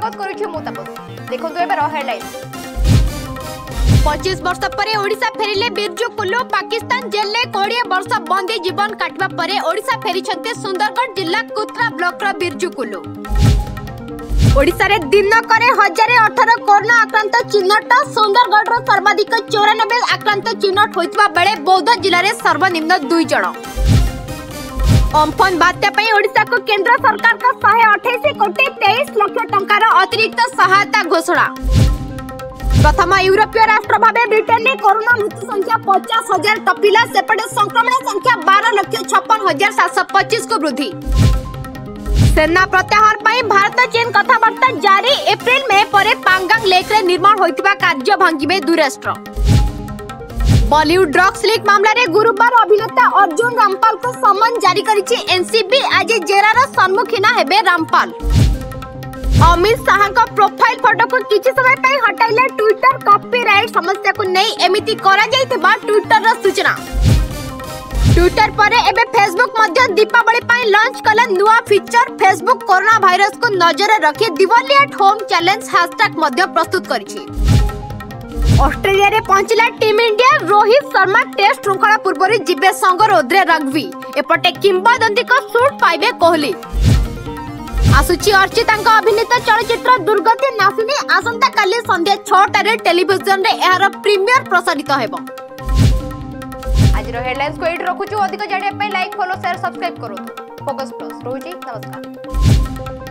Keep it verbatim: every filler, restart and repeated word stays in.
स्वागत करूछु मु तपस्वी। देखंतु एबे हेडलाइन। पच्चीस वर्ष पर ओडिशा फेरिले बिरजू कुल्लू। पाकिस्तान जेल में कोड़े वर्ष बंदी जीवन काटवा पर ओडिशा फेरी सुंदरगढ़ जिला कुत्रा ब्लॉक रो बिरजू कुल्लू। ओडिशा रे दिन करे हजार अठारह कोरोना आक्रांत चिन्हट। सुंदरगढ़ रो सर्वाधिक चौरानबे आक्रांत चिन्हट होइतबा बेले बौद्ध जिले में सर्वनिम्न दुई जण। अम्फन बात्या पई ओडिशा को केंद्र सरकार का एक सौ अट्ठाईस कोटी तेईस लाख टंकार अतिरिक्त सहायता घोषणा। प्रथम यूरोपीय राष्ट्र भावे ब्रिटेन में कोरोना मृत्यु संख्या पचास हजार टपिला। सेपटे संक्रमण संख्या बारह लाख छप्पन हजार सात सौ पच्चीस को वृद्धि। सेना प्रत्याहार पर भारत चीन कथबार्ता जारी। एप्रिल में पर पांगांग लेक रे निर्माण होइतबा कार्य भांगिबे दुई राष्ट्र। बॉलीवुड ड्रग्स लीक मामला रे गुरुवार अभिनेता अर्जुन रामपाल को सम्मन जारी करिछि एनसीबी। आज जेरार सम्मुखीन हेबे रामपाल। अमित शाह का प्रोफाइल फोटो को किछि समय पई हटाइले ट्विटर। कॉपीराइट समस्या को नहीं एमिति करा जायतिबा ट्विटर रो सूचना। ट्विटर पर एबे फेसबुक मध्य दीपावली पई लॉन्च कला नुआ फीचर। फेसबुक कोरोना वायरस को नजर रखी Diwali at home challenge hashtag मध्य प्रस्तुत करिछि। ऑस्ट्रेलिया रे पहुंचला team India. Rohit Sharma test श्रृंखला पूर्व जिबे संगरोधरे रग्बी। एपटे किंबदंती को सूट पाइबे कोहली। आसुची अर्चिता अभिनीत चलचित्र दुर्गति नासिनी आसंता काली संध्या छटा रे टेलीविजन रे एहार प्रीमियर प्रसारित हेबो। आज रो हेडलाइंस को एट रखुछु। अधिक जानिया पई लाइक फॉलो शेयर सब्सक्राइब करो। फोकस प्लस रोजी नमस्कार।